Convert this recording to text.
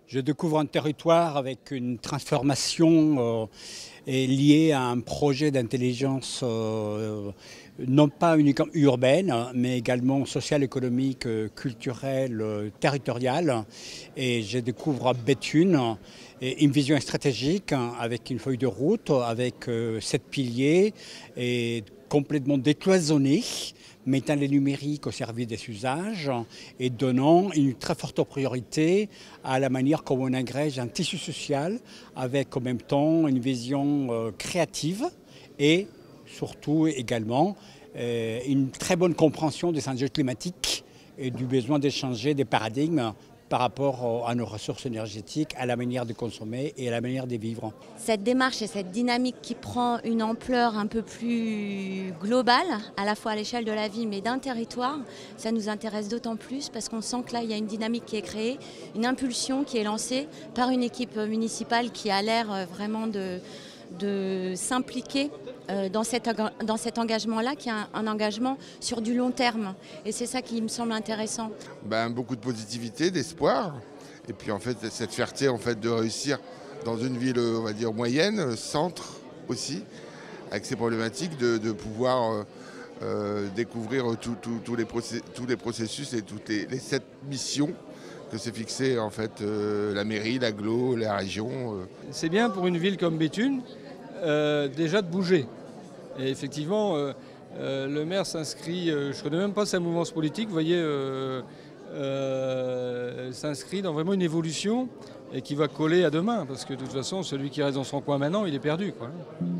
Je découvre un territoire avec une transformation liée à un projet d'intelligence non pas uniquement urbaine, mais également sociale, économique, culturelle, territoriale. Et je découvre Béthune, et une vision stratégique avec une feuille de route, avec 7 piliers et complètement décloisonnée, mettant les numériques au service des usages et donnant une très forte priorité à la manière comme on agrège un tissu social avec en même temps une vision créative et surtout également une très bonne compréhension des enjeux climatiques et du besoin d'échanger des paradigmes par rapport à nos ressources énergétiques, à la manière de consommer et à la manière de vivre. Cette démarche et cette dynamique qui prend une ampleur un peu plus globale, à la fois à l'échelle de la ville mais d'un territoire, ça nous intéresse d'autant plus parce qu'on sent que là il y a une dynamique qui est créée, une impulsion qui est lancée par une équipe municipale qui a l'air vraiment de s'impliquer dans cet engagement-là, qui est un engagement sur du long terme. Et c'est ça qui me semble intéressant. Beaucoup de positivité, d'espoir. Et puis en fait, cette fierté en fait, de réussir dans une ville, on va dire, moyenne, centre aussi, avec ces problématiques, de pouvoir découvrir tous les processus et toutes les 7 missions que s'est fixé en fait la mairie, l'agglo, la région. C'est bien pour une ville comme Béthune déjà de bouger. Et effectivement, le maire s'inscrit, je ne connais même pas sa mouvance politique, vous voyez, s'inscrit dans vraiment une évolution et qui va coller à demain. Parce que de toute façon, celui qui reste dans son coin maintenant, il est perdu, quoi.